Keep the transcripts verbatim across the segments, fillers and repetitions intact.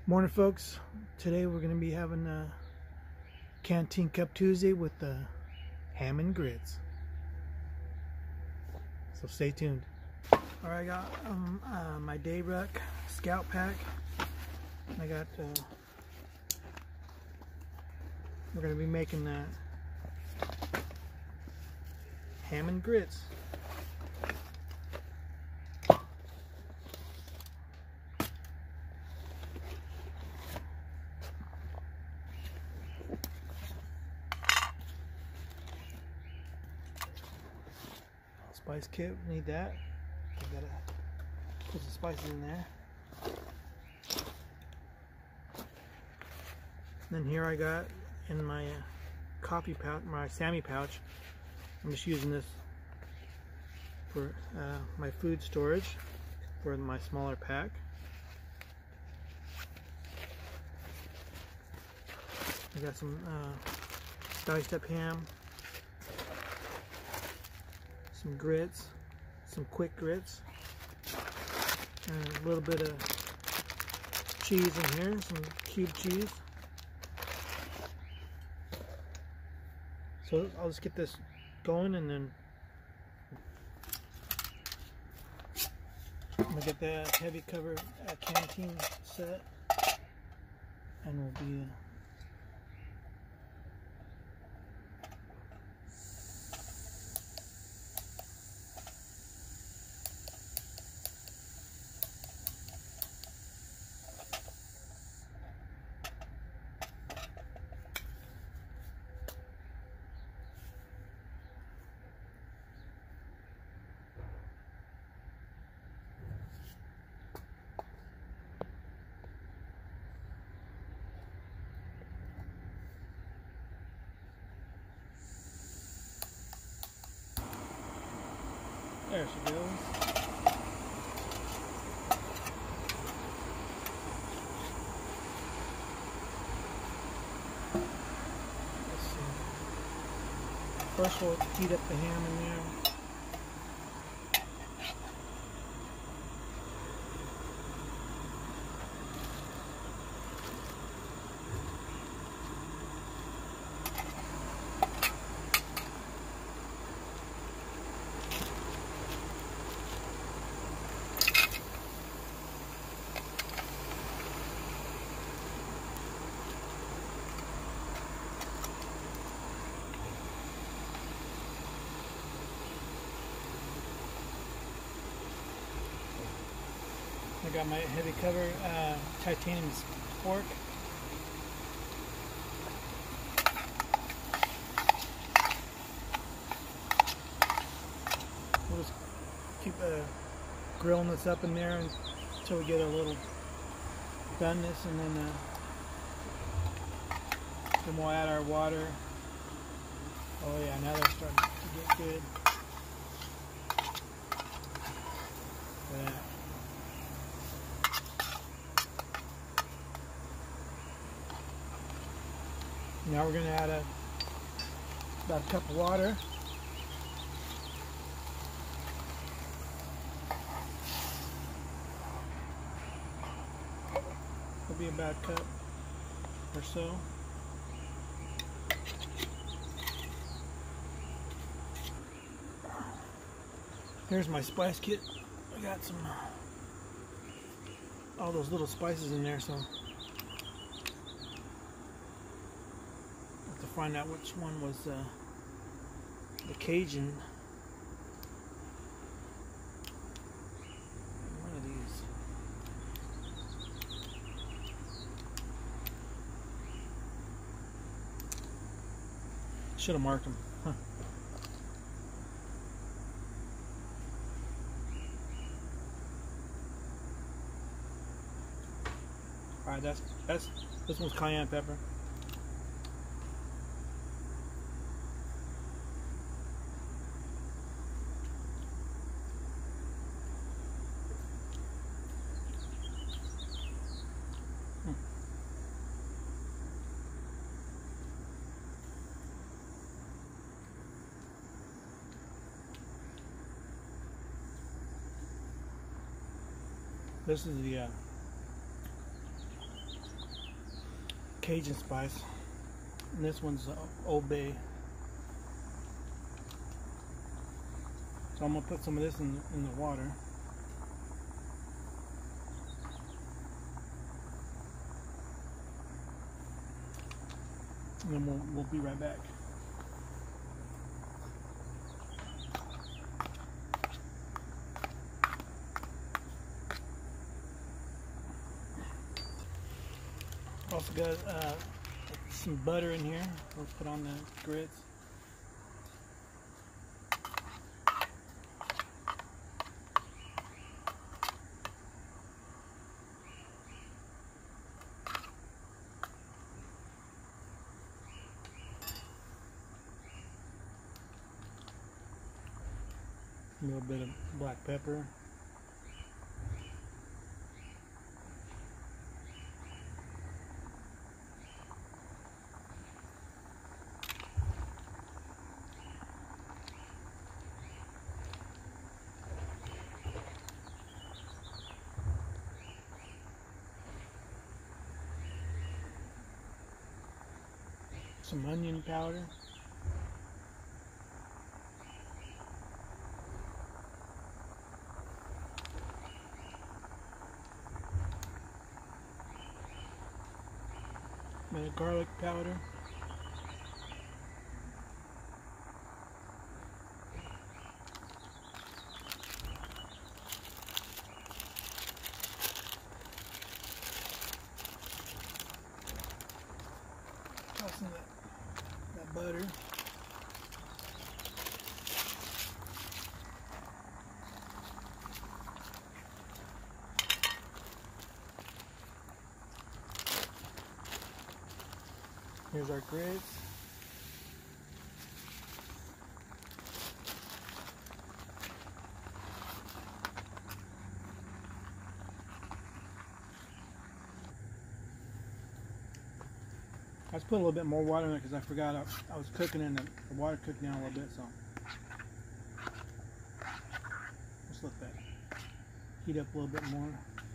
Morning, folks. Today we're going to be having a Canteen Cup Tuesday with the ham and grits. So stay tuned. All right, I got um, uh, my day ruck scout pack. I got. Uh, we're going to be making the ham and grits. Spice kit, we need that. We gotta put some spices in there. Then here I got in my uh, coffee pouch, my Sammy pouch. I'm just using this for uh, my food storage for my smaller pack. I got some uh, diced up ham. Some grits, some quick grits, and a little bit of cheese in here, some cube cheese. So I'll just get this going, and then I'm gonna get the heavy cover uh, canteen set, and we'll be. Uh, There she goes. Let's see. First we'll heat up the ham in there. I got my heavy cover uh, titanium fork. We'll just keep uh, grilling this up in there until we get a little doneness, and then, uh, then we'll add our water. Oh yeah, now they're starting to get good. Yeah. Now we're going to add a, about a cup of water. It'll be about a cup or so. Here's my spice kit. I got some, all those little spices in there, so find out which one was uh, the Cajun. One of these. Should have marked them. Huh. All right, that's that's this one's cayenne pepper. This is the uh, Cajun spice, and this one's uh, Old Bay. So I'm gonna put some of this in, in the water. And then we'll, we'll be right back. Also got uh, some butter in here. We'll put on the grits. A little bit of black pepper. Some onion powder. A bit of garlic powder. Tossing that, that butter. Here's our grits. I just put a little bit more water in it because I forgot I, I was cooking and the, the water cooked down a little bit, so just let that heat up a little bit more.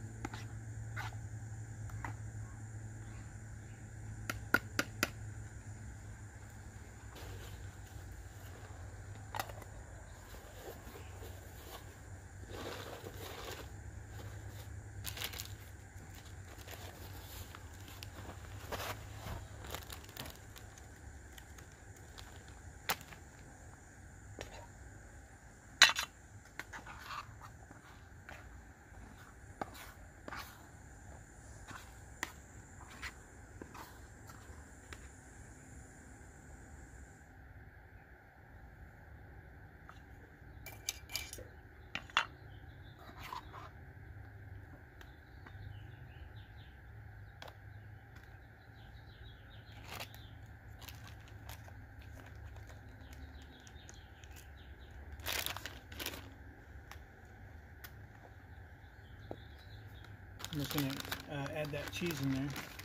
I'm just going to uh, add that cheese in there.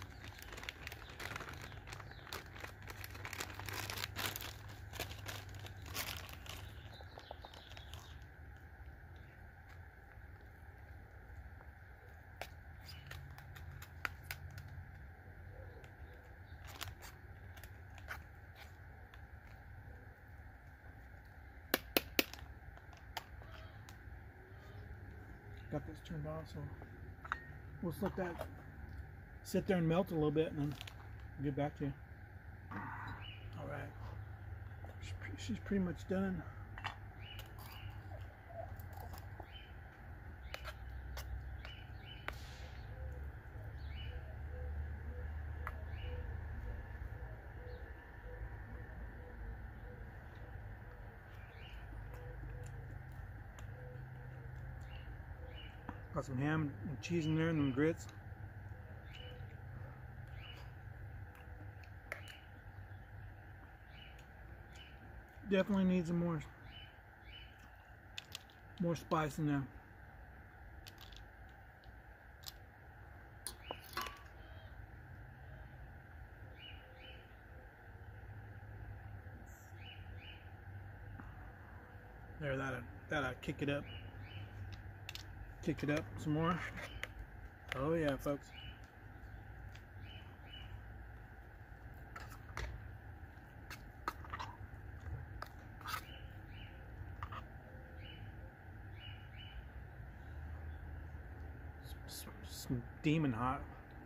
Got this turned off, so we'll just let that sit there and melt a little bit, and then I'll get back to you. All right, she's pretty much done. Got some ham and cheese in there and some grits. Definitely needs some more, more spice in there. There, that'll, that'll kick it up. Kick it up some more. Oh yeah, folks. steaming hot.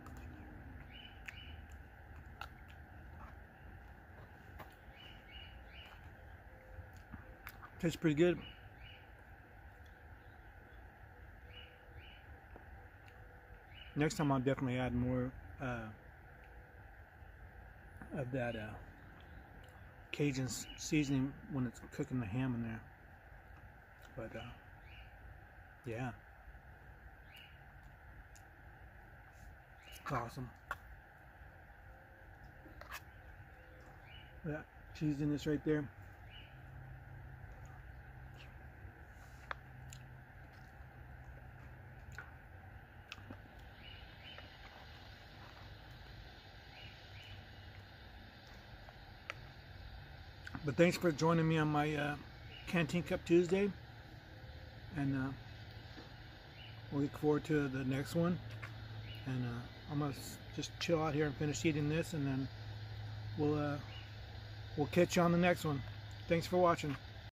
Tastes pretty good. Next time I'll definitely add more uh, of that uh, Cajun seasoning when it's cooking the ham in there. But uh, yeah, awesome. That cheese in this right there. But thanks for joining me on my uh, Canteen Cup Tuesday, and uh, we'll look forward to the next one. And uh, I'm gonna just chill out here and finish eating this, and then we'll uh, we'll catch you on the next one. Thanks for watching.